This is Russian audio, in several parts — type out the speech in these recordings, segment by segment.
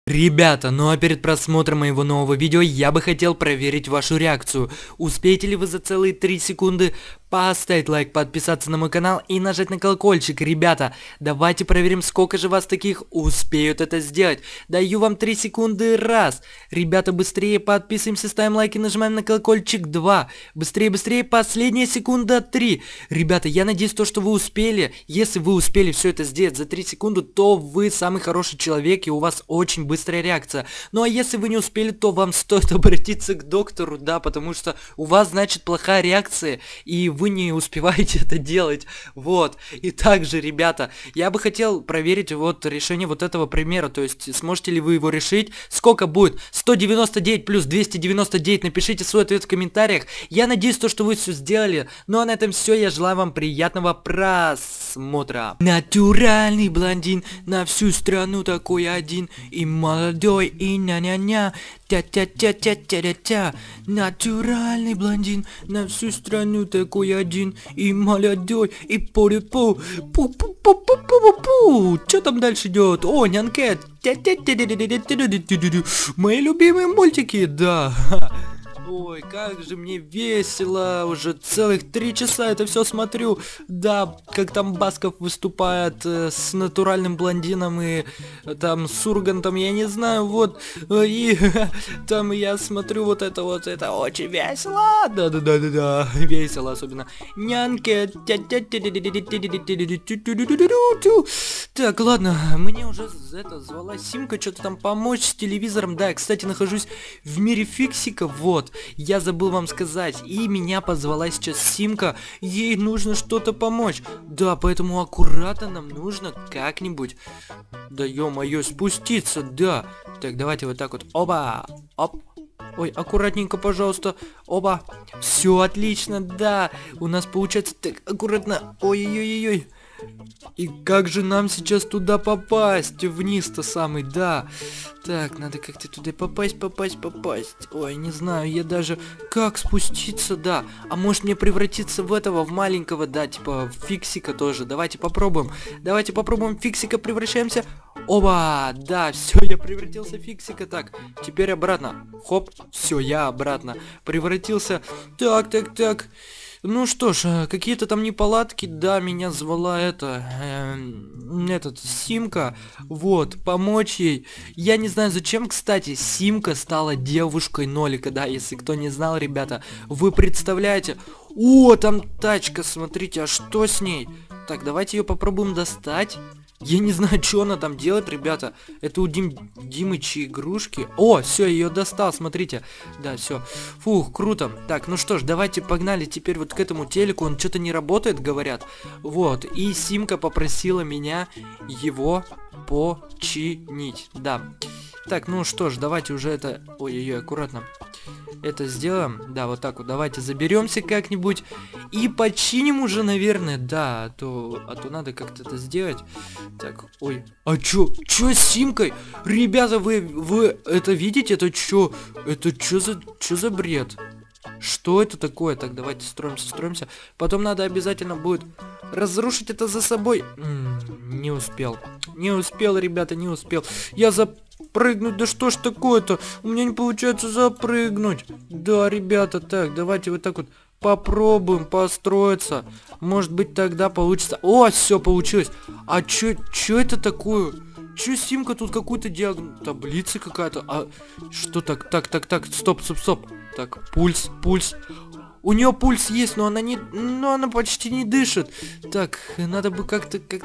Ребята, ну а перед просмотром моего нового видео я бы хотел проверить вашу реакцию. Успеете ли вы за целые 3 секунды поставить лайк, подписаться на мой канал и нажать на колокольчик? Ребята, давайте проверим, сколько же вас таких успеют это сделать. Даю вам 3 секунды. Раз. Ребята, быстрее подписываемся, ставим лайки, нажимаем на колокольчик. 2. Быстрее, быстрее, последняя секунда. 3. Ребята, я надеюсь, что вы успели. Если вы успели все это сделать за 3 секунды, то вы самый хороший человек и у вас очень быстрая реакция. Ну а если вы не успели, то вам стоит обратиться к доктору, да, потому что у вас, значит, плохая реакция, и вы не успеваете это делать. Вот. И также, ребята, я бы хотел проверить вот решение вот этого примера, то есть сможете ли вы его решить. Сколько будет? 199 плюс 299, напишите свой ответ в комментариях. Я надеюсь, что вы все сделали. Ну а на этом все, я желаю вам приятного просмотра. Натуральный блондин, на всю страну такой один, и молодой, и ня-ня-ня, тя-тя-тя-тя-тя-тя-тя. Натуральный блондин, на всю страну такой один, и молодой, и пу-пу, пу-пу-пу-пу-пу-пу. Что там дальше идет? О, нянкет. Мои любимые мультики, да. Ой, как же мне весело, уже целых 3 часа это все смотрю. Да, как там Басков выступает с натуральным блондином и там с Ургантом, я не знаю, вот. И там я смотрю вот это очень весело. Да-да-да-да-да, весело особенно. Нянки. Так, ладно, мне уже это звала Симка что-то там помочь с телевизором. Да, я, кстати, нахожусь в мире фиксиков, вот. Я забыл вам сказать, и меня позвала сейчас Симка, ей нужно что-то помочь. Да, поэтому аккуратно нам нужно как-нибудь, да ё-моё, спуститься, да. Так, давайте вот так вот, оба, оп. Ой, аккуратненько, пожалуйста. Оба. Все отлично, да. У нас получается так аккуратно. Ой-ой-ой-ой. И как же нам сейчас туда попасть? Вниз-то самый, да. Так, надо как-то туда попасть. Ой, не знаю, я даже... Как спуститься, да. А может мне превратиться в этого, в маленького, да, типа в Фиксика тоже. Давайте попробуем. Давайте попробуем Фиксика, превращаемся. Оба, да, все, я превратился в Фиксика. Так, теперь обратно. Хоп, все, я обратно превратился. Так. Ну что ж, какие-то там неполадки, да, меня звала Симка, вот, помочь ей. Я не знаю зачем, кстати, Симка стала девушкой Нолика, да, если кто не знал, ребята, вы представляете? О, там тачка, смотрите, а что с ней? Так, давайте ее попробуем достать. Я не знаю, что она там делает, ребята. Это у Димыча игрушки. О, все, ее достал, смотрите. Да, все. Фух, круто. Так, ну что ж, давайте погнали теперь вот к этому телеку. Он что-то не работает, говорят. Вот, и Симка попросила меня его починить. Да. Так, ну что ж, давайте уже это... Ой-ой-ой, аккуратно. Это сделаем. Да, вот так вот. Давайте заберемся как-нибудь и починим уже, наверное. Да, а то надо как-то это сделать. Так, ой. А чё с Симкой? Ребята, вы это видите? Это чё? Это чё за бред? Что это такое? Так, давайте строимся. Потом надо обязательно будет разрушить это за собой. Не успел, ребята, не успел. Я запрыгнуть, да что ж такое-то? У меня не получается запрыгнуть. Да, ребята, так, давайте вот так вот попробуем построиться. Может быть, тогда получится. О, все получилось. А чё это такое? Чё Симка тут какую-то таблица какая-то? А что так, стоп. Так, пульс. У нее пульс есть, но она почти не дышит. Так, надо бы как-то так.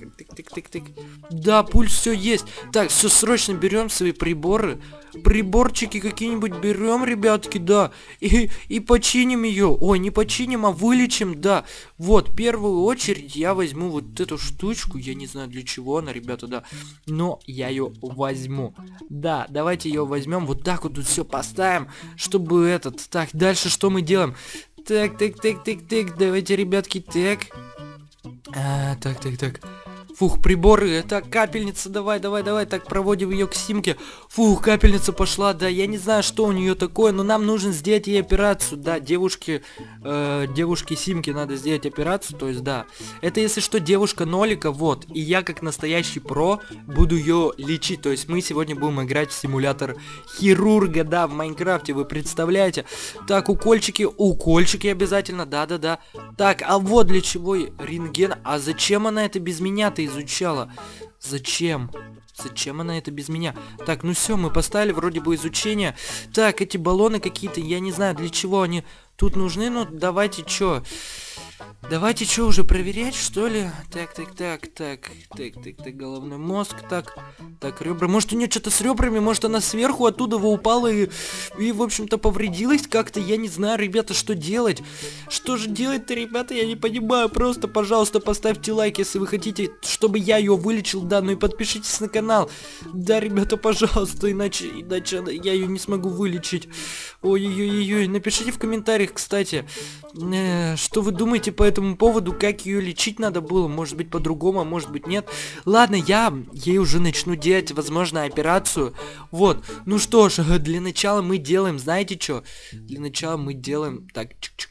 Да, пульс все есть. Так, все, срочно берем свои приборы. Приборчики какие-нибудь берем, ребятки, да. И починим ее. Ой, не починим, а вылечим, да. Вот, в первую очередь я возьму вот эту штучку. Я не знаю, для чего она, ребята, да. Но я ее возьму. Да, давайте ее возьмем. Вот так вот тут все поставим, чтобы этот... Так, дальше что мы делаем? Так, давайте, ребятки, так. Так. Фух, приборы, так, капельница, давай, давай, давай, так, проводим ее к Симке. Фух, капельница пошла, да, я не знаю, что у нее такое, но нам нужно сделать ей операцию, да, девушке Симке надо сделать операцию, то есть, да. Это, если что, девушка Нолика, вот, и я, как настоящий про, буду ее лечить, то есть мы сегодня будем играть в симулятор хирурга, да, в Майнкрафте, вы представляете? Так, укольчики обязательно, да-да-да. Так, а вот для чего рентген, а зачем она это без меня-то изучала? Зачем? Зачем она это без меня? Так, ну все, мы поставили вроде бы изучение. Так, эти баллоны какие-то, я не знаю, для чего они тут нужны, но давайте чё? Давайте что, уже проверять, что ли? Так, головной мозг, так, ребра. Может, у нее что-то с ребрами, может, она сверху оттуда упала и в общем-то, повредилась как-то. Я не знаю, ребята, что делать. Что же делать-то, ребята, я не понимаю. Просто, пожалуйста, поставьте лайк, если вы хотите, чтобы я ее вылечил, да, ну и подпишитесь на канал. Да, ребята, пожалуйста, иначе я ее не смогу вылечить. Ой-ой-ой, напишите в комментариях, кстати, что вы думаете по этому поводу, как ее лечить надо было, может быть по-другому, а может быть нет. Ладно, я ей уже начну делать, возможно, операцию. Вот, ну что ж, для начала мы делаем, знаете что? Для начала мы делаем, так,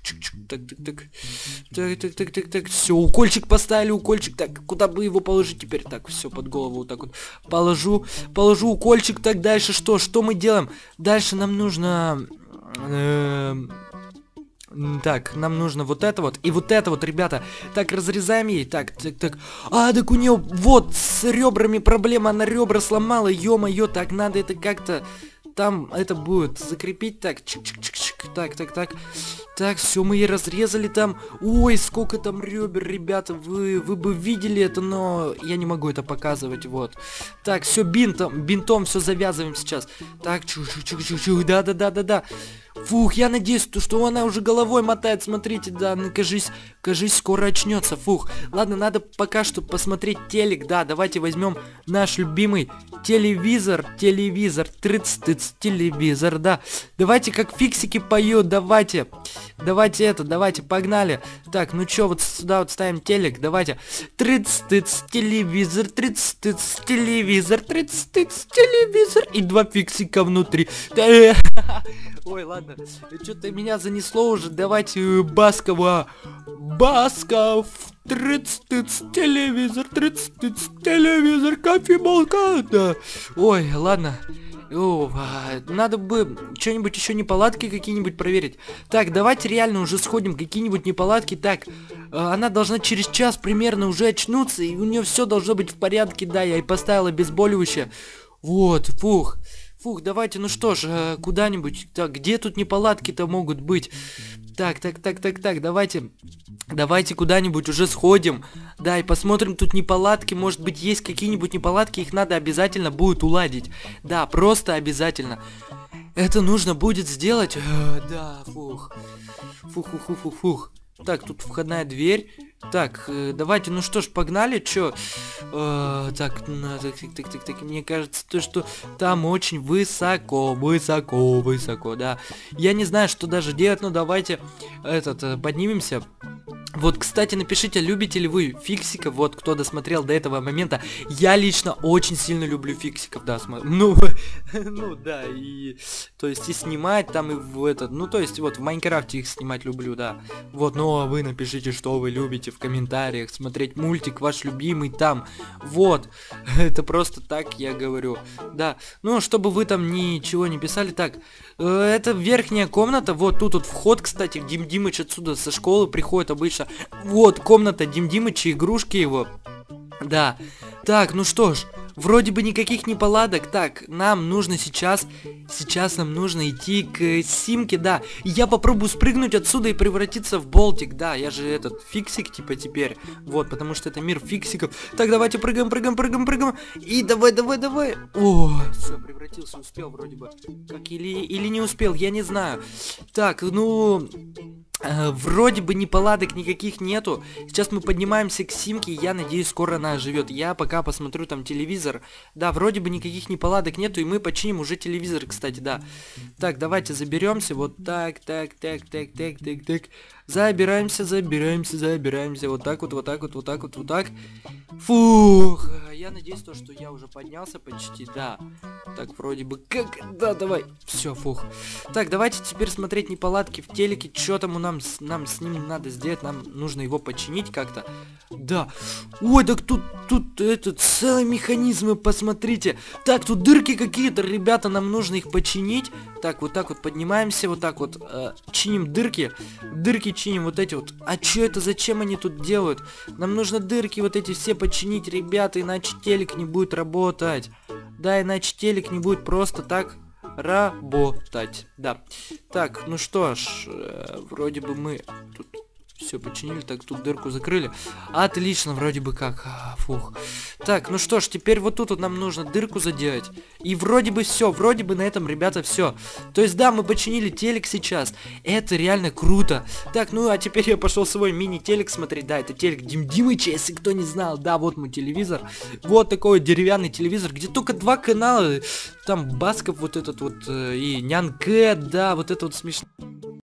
так, все, укольчик поставили, укольчик, так, куда бы его положить теперь? Так, все, под голову вот так вот положу укольчик, так, дальше что мы делаем? Дальше нам нужно... Так, нам нужно вот это вот и вот это вот, ребята. Так, разрезаем ей. Так. А, так у нее вот с ребрами проблема, она ребра сломала, ё-моё. Так, надо это как-то там это будет закрепить. Так, чик-чик-чик-чик. Так, все, мы ей разрезали там. Ой, сколько там ребер, ребята. Вы бы видели это, но я не могу это показывать, вот. Так, все, бинтом все завязываем сейчас. Так, чух, да. Фух, я надеюсь, что она уже головой мотает, смотрите, да, ну, кажись, скоро очнется. Фух, ладно, надо пока что посмотреть телек, да, давайте возьмем наш любимый телевизор, телевизор, да. Давайте как фиксики поют, давайте, погнали. Так, ну чё, вот сюда вот ставим телек, давайте. Телевизор, телевизор, и два фиксика внутри. Ой, ладно, что-то меня занесло уже, давайте Басков, телевизор, кофемолка, да. Ой, ладно, надо бы что-нибудь еще, неполадки какие-нибудь проверить. Так, давайте реально уже сходим, какие-нибудь неполадки. Так, она должна через час примерно уже очнуться, и у нее все должно быть в порядке, да, я ей поставил обезболивающее. Вот, фух, давайте, ну что ж, куда-нибудь. Так, где тут неполадки-то могут быть? Так, давайте куда-нибудь уже сходим. Да, и посмотрим тут неполадки. Может быть, есть какие-нибудь неполадки, их надо обязательно будет уладить. Да, просто обязательно. Это нужно будет сделать. Да, фух. Так, тут входная дверь. Так, давайте, ну что ж, погнали, чё? Так, мне кажется, то, что там очень высоко, да. Я не знаю, что даже делать, но давайте, поднимемся. Вот, кстати, напишите, любите ли вы фиксиков, вот, кто досмотрел до этого момента. Я лично очень сильно люблю фиксиков, да, ну, да, и, то есть, и снимать там, и то есть, вот, в Майнкрафте их снимать люблю, да. Вот, ну, а вы напишите, что вы любите в комментариях, смотреть мультик ваш любимый там, вот, это просто так я говорю, да. Ну, чтобы вы там ничего не писали, так, это верхняя комната, вот тут вот вход, кстати, Дим Димыч отсюда со школы приходит обычно. Вот комната Дим Димыча, игрушки его. Да. Так, ну что ж, вроде бы никаких неполадок. Так, нам нужно сейчас нам нужно идти к Симке, да. Я попробую спрыгнуть отсюда и превратиться в болтик, да. Я же этот фиксик типа теперь. Вот, потому что это мир фиксиков. Так, давайте прыгаем. И давай. О, все, превратился, успел вроде бы. Как или не успел, я не знаю. Так, ну... Вроде бы неполадок никаких нету. Сейчас мы поднимаемся к Симке, и я надеюсь, скоро она оживет. Я пока посмотрю там телевизор. Да, вроде бы никаких неполадок нету, и мы починим уже телевизор, кстати, да. Так, давайте заберемся. Вот так. Забираемся. Вот так вот. Фух, я надеюсь, что я уже поднялся почти, да. Так, вроде бы как... Да, давай. Все, фух. Так, давайте теперь смотреть неполадки в телеке. Что там нам с ним надо сделать? Нам нужно его починить как-то. Да. Ой, так тут целые механизмы, посмотрите. Так, тут дырки какие-то, ребята, нам нужно их починить. Так вот поднимаемся, вот так вот. Чиним дырки. Дырки чиним, вот эти вот. А что это? Зачем они тут делают? Нам нужно дырки вот эти все починить, ребята, иначе телек не будет работать. Да, иначе телек не будет просто так работать. Да. Так, ну что ж, вроде бы мы тут все починили, так тут дырку закрыли. Отлично, вроде бы как. Фух. Так, ну что ж, теперь вот тут вот нам нужно дырку заделать. И вроде бы все, вроде бы на этом, ребята, все. То есть, да, мы починили телек сейчас. Это реально круто. Так, ну а теперь я пошел свой мини-телек смотреть. Да, это телек Дим Димыча, если кто не знал. Да, вот мой телевизор. Вот такой деревянный телевизор, где только 2 канала. Там Басков вот этот вот и Нян Кэт, да, вот это вот смешно.